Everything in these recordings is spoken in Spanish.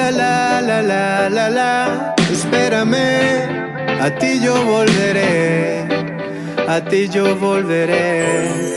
la la la la la la. Espérame, a ti yo volveré, a ti yo volveré.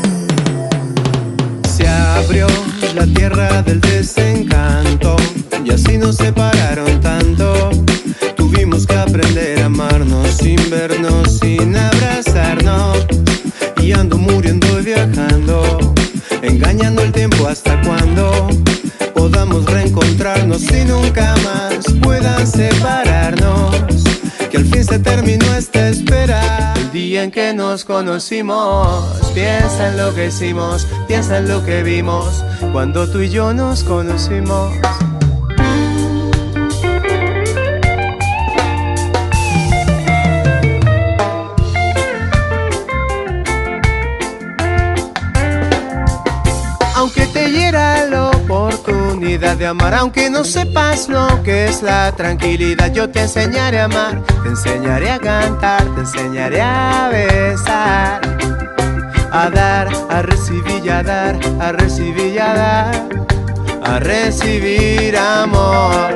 Se abrió la tierra del desencanto y así nos separaron tanto. Tuvimos que aprender a amarnos sin vernos, sin abrazarnos. Y ando muriendo y viajando, engañando el tiempo hasta cuando podamos reencontrarnos y nunca más puedan separarnos. Que al fin se terminó esta espera. El día en que nos conocimos, piensa en lo que hicimos, piensa en lo que vimos cuando tú y yo nos conocimos. Aunque te hiera la oportunidad de amar, aunque no sepas lo que es la tranquilidad, yo te enseñaré a amar, te enseñaré a cantar, te enseñaré a besar, a dar, a recibir y a dar, a recibir y a dar, a recibir amor.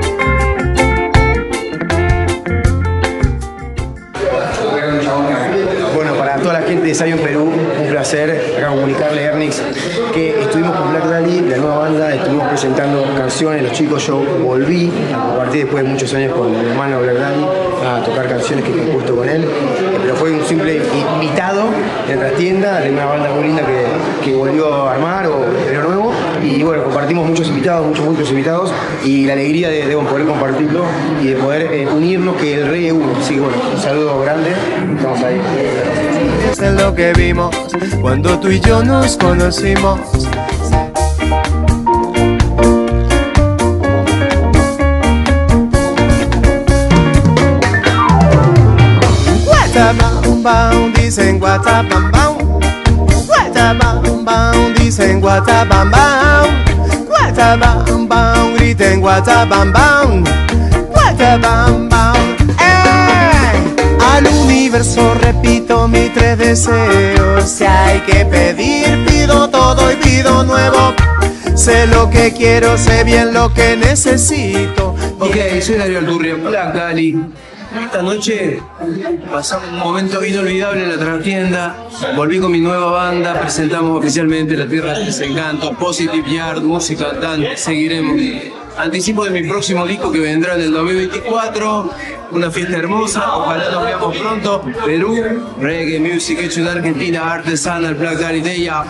Bueno, para toda la gente de Zion Perú, un placer acá comunicarle a Ernix que estuvimos con Black Dahlia, la nueva banda, estuvimos presentando canciones, los chicos, yo volví a compartir después de muchos años con mi hermano Black Dahlia, a tocar canciones que he compuesto con él, pero fue un simple invitado en la tienda de una banda muy linda que volvió a armar o de nuevo, y bueno, compartimos muchos invitados, muchos invitados, y la alegría de poder compartirlo y de poder unirnos, que el rey es uno. Así que bueno, un saludo grande, estamos ahí. Es en lo que vimos cuando tú y yo nos conocimos. Guatabam bam, dicen guatabam bam. Guatabam bam, dicen guatabam bam. Guatabam bam, griten guatabam bam. Guatabam bam. Al universo repito mis 3 deseos. Si hay que pedir, pido todo y pido nuevo. Sé lo que quiero, sé bien lo que necesito. Ok, soy Darío Aldurria, Black Dahlia. Esta noche pasamos un momento inolvidable en la trastienda. Volví con mi nueva banda, presentamos oficialmente La Tierra del Desencanto, Positive Yard, música cantante, seguiremos. Anticipo de mi próximo disco que vendrá en el 2024, una fiesta hermosa, ojalá nos veamos pronto. Perú, reggae music hecho en Argentina, artesanal, Black Dahlia.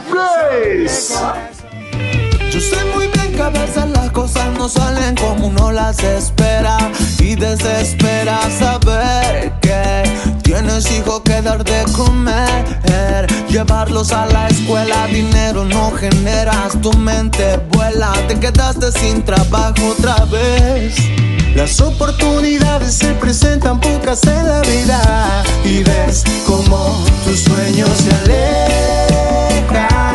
Yo sé muy bien que a veces las cosas no salen como uno las espera, y desespera saber que tienes hijos que dar de comer, llevarlos a la escuela, dinero no generas, tu mente vuela, te quedaste sin trabajo otra vez. Las oportunidades se presentan pocas en la vida, y ves como tus sueños se alejan.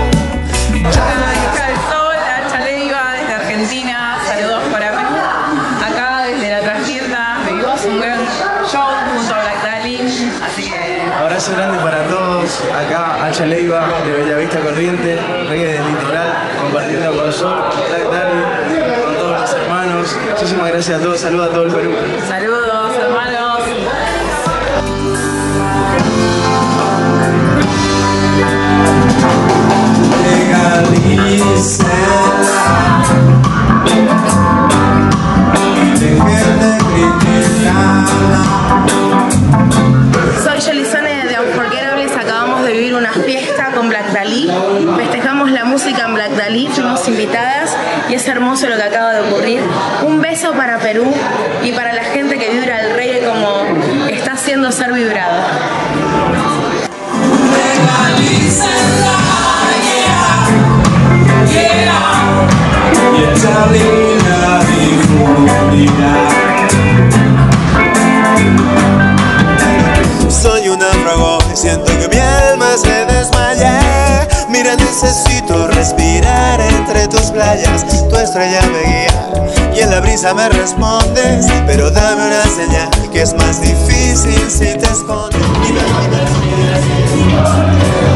Saludos para Perú, acá desde la trastienda, vivimos un gran show junto a Black Dahlia, así que... Abrazo grande para todos, acá Hacha Leiva de Bellavista Corriente, reggae del litoral, compartiendo con Sol, Black Dahlia, con todos los hermanos. Muchísimas gracias a todos, saludos a todo el Perú. Saludos, hermanos. Soy Yolisone de Unforgettables, acabamos de vivir una fiesta con Black Dahlia, festejamos la música en Black Dahlia, fuimos invitadas y es hermoso lo que acaba de ocurrir. Un beso para Perú y para la gente que vibra el reggae como está haciendo ser vibrado. Soy un náufrago y siento que mi alma se desmaya. Mira, necesito respirar entre tus playas. Tu estrella me guía y en la brisa me respondes, pero dame una señal que es más difícil si te escondes. Dime,